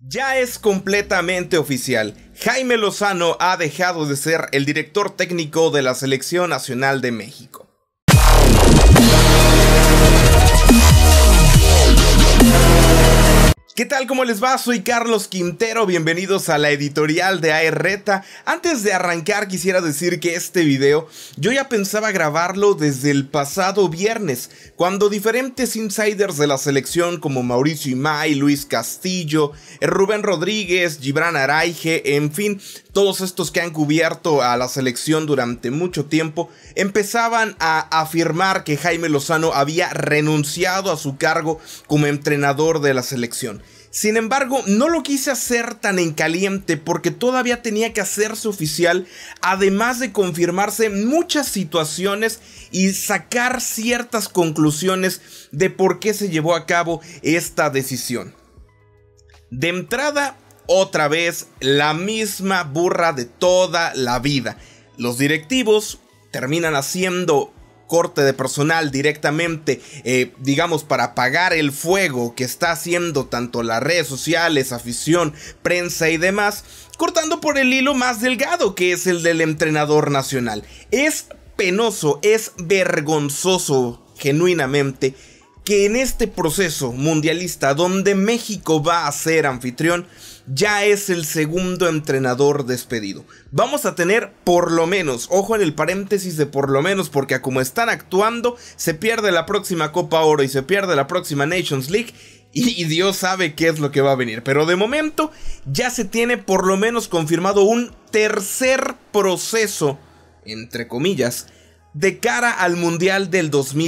Ya es completamente oficial. Jaime Lozano ha dejado de ser el director técnico de la Selección Nacional de México. ¿Qué tal? ¿Cómo les va? Soy Carlos Quintero, bienvenidos a la editorial de AERreta. Antes de arrancar quisiera decir que este video yo ya pensaba grabarlo desde el pasado viernes, cuando diferentes insiders de la selección como Mauricio Imay, Luis Castillo, Rubén Rodríguez, Gibran Araige, en fin, todos estos que han cubierto a la selección durante mucho tiempo, empezaban a afirmar que Jaime Lozano había renunciado a su cargo como entrenador de la selección. Sin embargo, no lo quise hacer tan en caliente porque todavía tenía que hacerse oficial, además de confirmarse muchas situaciones y sacar ciertas conclusiones de por qué se llevó a cabo esta decisión. De entrada, otra vez, la misma burra de toda la vida. Los directivos terminan haciendo corte de personal directamente, digamos, para apagar el fuego que está haciendo tanto las redes sociales, afición, prensa y demás, cortando por el hilo más delgado, que es el del entrenador nacional. Es penoso, es vergonzoso, genuinamente, que en este proceso mundialista donde México va a ser anfitrión, ya es el segundo entrenador despedido. Vamos a tener por lo menos, ojo en el paréntesis de por lo menos, porque a como están actuando, se pierde la próxima Copa Oro y se pierde la próxima Nations League, y Dios sabe qué es lo que va a venir. Pero de momento ya se tiene por lo menos confirmado un tercer proceso, entre comillas, de cara al Mundial del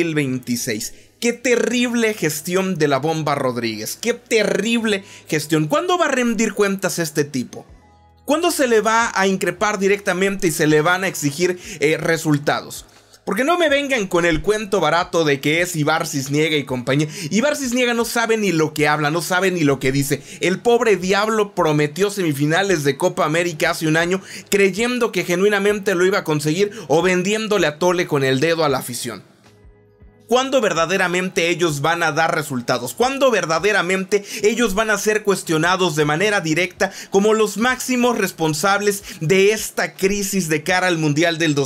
2026. ¡Qué terrible gestión de la Bomba Rodríguez! ¡Qué terrible gestión! ¿Cuándo va a rendir cuentas este tipo? ¿Cuándo se le va a increpar directamente y se le van a exigir resultados? Porque no me vengan con el cuento barato de que es Ibar Cisniega y compañía. Ibar Cisniega no sabe ni lo que habla, no sabe ni lo que dice. El pobre diablo prometió semifinales de Copa América hace un año, creyendo que genuinamente lo iba a conseguir o vendiéndole a tole con el dedo a la afición. ¿Cuándo verdaderamente ellos van a dar resultados? ¿Cuándo verdaderamente ellos van a ser cuestionados de manera directa como los máximos responsables de esta crisis de cara al Mundial del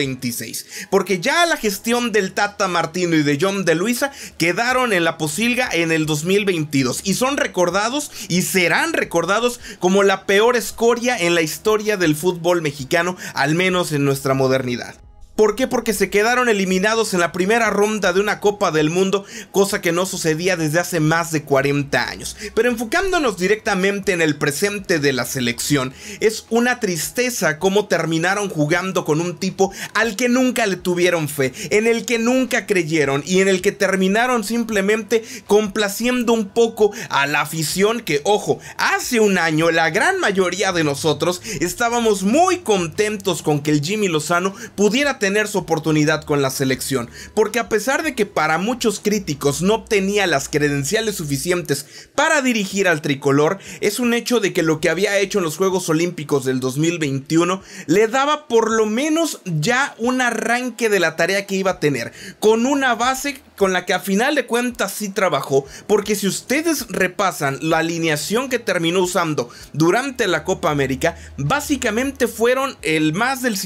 2026? Porque ya la gestión del Tata Martino y de John de Luisa quedaron en la pocilga en el 2022 y son recordados y serán recordados como la peor escoria en la historia del fútbol mexicano, al menos en nuestra modernidad. ¿Por qué? Porque se quedaron eliminados en la primera ronda de una Copa del Mundo, cosa que no sucedía desde hace más de 40 años. Pero enfocándonos directamente en el presente de la selección, es una tristeza cómo terminaron jugando con un tipo al que nunca le tuvieron fe, en el que nunca creyeron y en el que terminaron simplemente complaciendo un poco a la afición que, ojo, hace un año la gran mayoría de nosotros estábamos muy contentos con que el Jimmy Lozano pudiera tener su oportunidad con la selección, porque a pesar de que para muchos críticos no obtenía las credenciales suficientes para dirigir al tricolor, es un hecho de que lo que había hecho en los Juegos Olímpicos del 2021 le daba por lo menos ya un arranque de la tarea que iba a tener, con una base con la que a final de cuentas sí trabajó, porque si ustedes repasan la alineación que terminó usando durante la Copa América, básicamente fueron el más del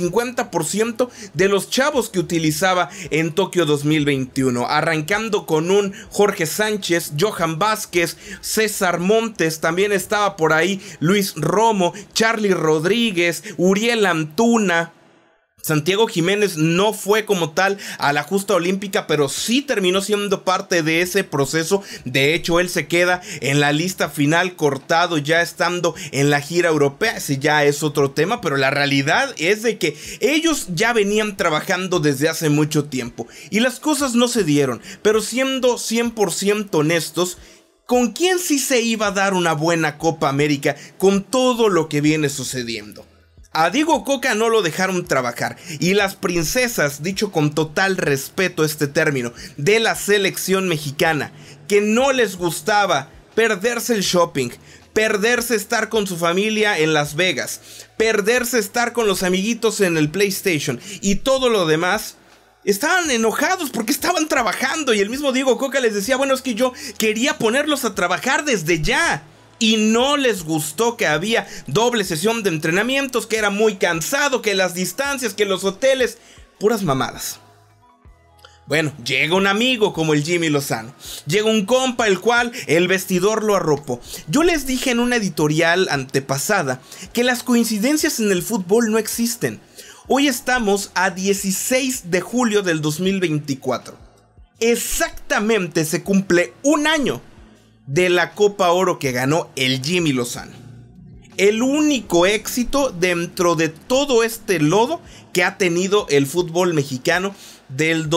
50% de los chavos que utilizaba en Tokio 2021, arrancando con un Jorge Sánchez, Johan Vázquez, César Montes, también estaba por ahí Luis Romo, Charly Rodríguez, Uriel Antuna. Santiago Jiménez no fue como tal a la justa olímpica, pero sí terminó siendo parte de ese proceso. De hecho, él se queda en la lista final cortado ya estando en la gira europea. Ese ya es otro tema, pero la realidad es de que ellos ya venían trabajando desde hace mucho tiempo y las cosas no se dieron. Pero siendo 100% honestos, ¿con quién sí se iba a dar una buena Copa América con todo lo que viene sucediendo? A Diego Coca no lo dejaron trabajar y las princesas, dicho con total respeto este término, de la selección mexicana, que no les gustaba perderse el shopping, perderse estar con su familia en Las Vegas, perderse estar con los amiguitos en el PlayStation y todo lo demás, estaban enojados porque estaban trabajando y el mismo Diego Coca les decía, bueno, es que yo quería ponerlos a trabajar desde ya. Y no les gustó que había doble sesión de entrenamientos, que era muy cansado, que las distancias, que los hoteles, puras mamadas. Bueno, llega un amigo como el Jimmy Lozano, llega un compa el cual el vestidor lo arropó. Yo les dije en una editorial antepasada que las coincidencias en el fútbol no existen. Hoy estamos a 16 de julio del 2024. Exactamente se cumple un año de la Copa Oro que ganó el Jimmy Lozano. El único éxito dentro de todo este lodo que ha tenido el fútbol mexicano del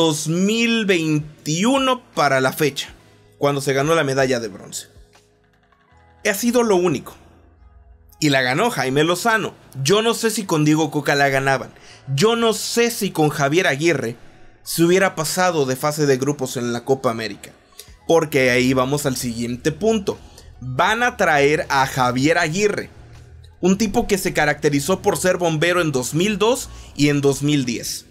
2021 para la fecha, cuando se ganó la medalla de bronce. Ha sido lo único. Y la ganó Jaime Lozano. Yo no sé si con Diego Coca la ganaban. Yo no sé si con Javier Aguirre se hubiera pasado de fase de grupos en la Copa América. Porque ahí vamos al siguiente punto. Van a traer a Javier Aguirre, un tipo que se caracterizó por ser bombero en 2002 y en 2010.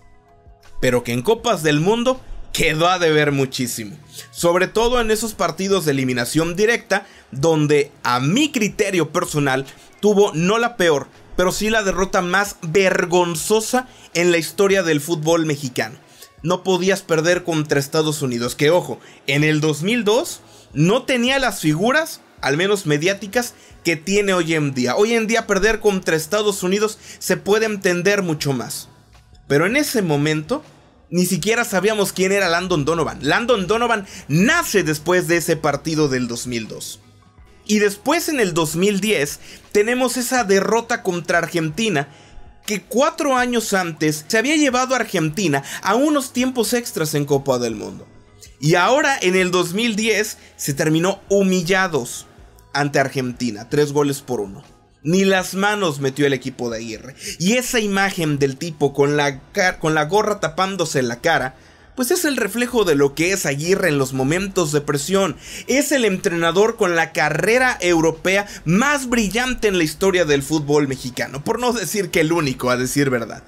Pero que en Copas del Mundo quedó a deber muchísimo. Sobre todo en esos partidos de eliminación directa, donde a mi criterio personal tuvo no la peor, pero sí la derrota más vergonzosa en la historia del fútbol mexicano. No podías perder contra Estados Unidos, que ojo, en el 2002 no tenía las figuras, al menos mediáticas, que tiene hoy en día. Hoy en día perder contra Estados Unidos se puede entender mucho más. Pero en ese momento ni siquiera sabíamos quién era Landon Donovan. Landon Donovan nace después de ese partido del 2002. Y después en el 2010 tenemos esa derrota contra Argentina, que 4 años antes se había llevado a Argentina a unos tiempos extras en Copa del Mundo. Y ahora en el 2010 se terminó humillados ante Argentina, 3-1. Ni las manos metió el equipo de Aguirre. Y esa imagen del tipo con la gorra tapándose la cara, pues es el reflejo de lo que es Aguirre en los momentos de presión. Es el entrenador con la carrera europea más brillante en la historia del fútbol mexicano, por no decir que el único, a decir verdad.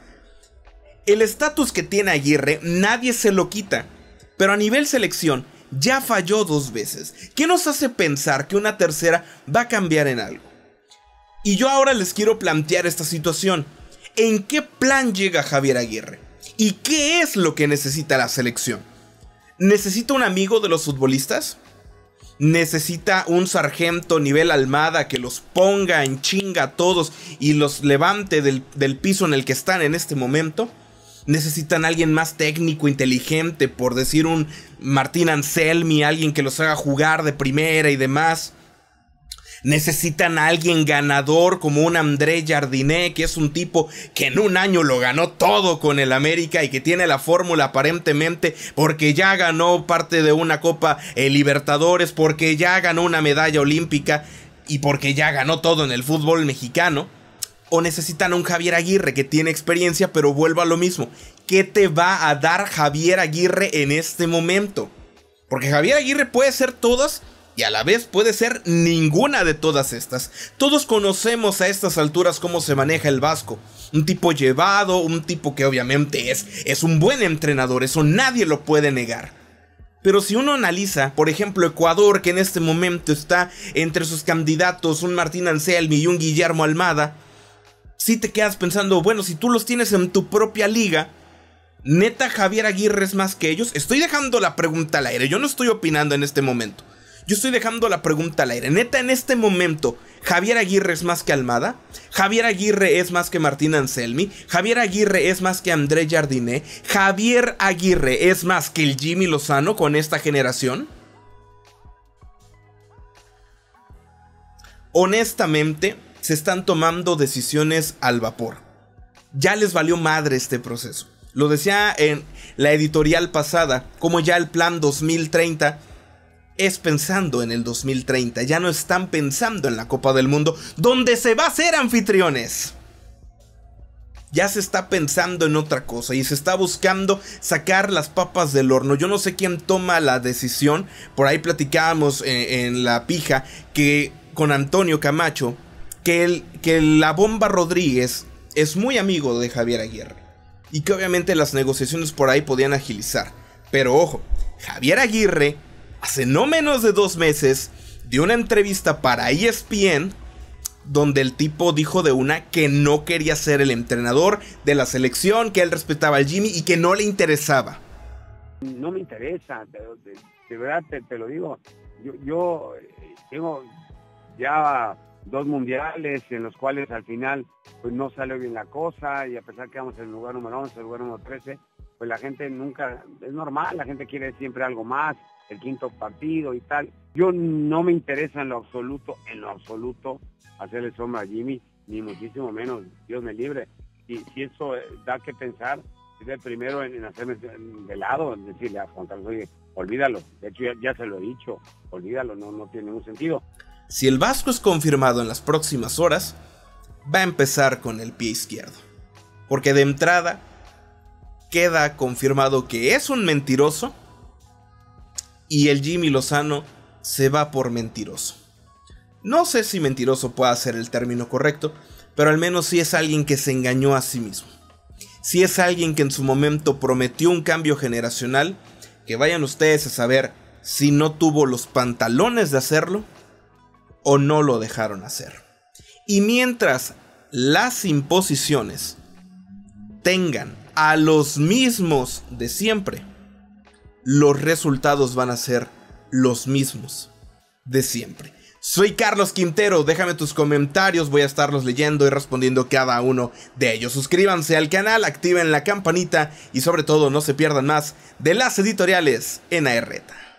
El estatus que tiene Aguirre nadie se lo quita, pero a nivel selección ya falló 2 veces. ¿Qué nos hace pensar que una tercera va a cambiar en algo? Y yo ahora les quiero plantear esta situación. ¿En qué plan llega Javier Aguirre? ¿Y qué es lo que necesita la selección? ¿Necesita un amigo de los futbolistas? ¿Necesita un sargento nivel Almada que los ponga en chinga a todos y los levante del piso en el que están en este momento? ¿Necesitan alguien más técnico, inteligente, por decir un Martín Anselmi, alguien que los haga jugar de primera y demás? ¿Necesitan a alguien ganador como un André Jardiné, que es un tipo que en un año lo ganó todo con el América y que tiene la fórmula aparentemente porque ya ganó parte de una Copa Libertadores, porque ya ganó una medalla olímpica y porque ya ganó todo en el fútbol mexicano? ¿O necesitan a un Javier Aguirre que tiene experiencia, pero vuelvo a lo mismo? ¿Qué te va a dar Javier Aguirre en este momento? Porque Javier Aguirre puede ser todas y a la vez puede ser ninguna de todas estas. Todos conocemos a estas alturas cómo se maneja el Vasco. Un tipo llevado, un tipo que obviamente es un buen entrenador, eso nadie lo puede negar. Pero si uno analiza, por ejemplo, Ecuador, que en este momento está entre sus candidatos un Martín Anselmi y un Guillermo Almada, sí te quedas pensando, bueno, si tú los tienes en tu propia liga, ¿neta Javier Aguirre es más que ellos? Estoy dejando la pregunta al aire, yo no estoy opinando en este momento. Yo estoy dejando la pregunta al aire. ¿Neta en este momento Javier Aguirre es más que Almada? ¿Javier Aguirre es más que Martín Anselmi? ¿Javier Aguirre es más que André Jardiné? ¿Javier Aguirre es más que el Jimmy Lozano con esta generación? Honestamente, se están tomando decisiones al vapor. Ya les valió madre este proceso. Lo decía en la editorial pasada, como ya el plan 2030... es pensando en el 2030, ya no están pensando en la Copa del Mundo, donde se va a ser anfitriones. Ya se está pensando en otra cosa y se está buscando sacar las papas del horno. Yo no sé quién toma la decisión. Por ahí platicábamos en la pija que con Antonio Camacho, que la Bomba Rodríguez es muy amigo de Javier Aguirre y que obviamente las negociaciones por ahí podían agilizar. Pero ojo, Javier Aguirre hace no menos de 2 meses dio una entrevista para ESPN donde el tipo dijo de una que no quería ser el entrenador de la selección, que él respetaba al Jimmy y que no le interesaba. No me interesa, de verdad te lo digo. Yo tengo ya 2 mundiales en los cuales al final pues no salió bien la cosa, y a pesar que vamos en el lugar número 11, el lugar número 13, pues la gente nunca, es normal, la gente quiere siempre algo más, el 5.º partido y tal. Yo no me interesa en lo absoluto, hacerle sombra a Jimmy, ni muchísimo menos, Dios me libre. Y si eso da que pensar, es el primero en hacerme de lado, en decirle a Juan Carlos, oye, olvídalo. De hecho, ya se lo he dicho, olvídalo, no tiene ningún sentido. Si el Vasco es confirmado en las próximas horas, va a empezar con el pie izquierdo. Porque de entrada queda confirmado que es un mentiroso y el Jimmy Lozano se va por mentiroso. No sé si mentiroso pueda ser el término correcto, pero al menos sí es alguien que se engañó a sí mismo. Sí es alguien que en su momento prometió un cambio generacional, que vayan ustedes a saber si no tuvo los pantalones de hacerlo o no lo dejaron hacer. Y mientras las imposiciones tengan a los mismos de siempre, los resultados van a ser los mismos de siempre. Soy Carlos Quintero, déjame tus comentarios, voy a estarlos leyendo y respondiendo cada uno de ellos. Suscríbanse al canal, activen la campanita y sobre todo no se pierdan más de las editoriales en ARreta.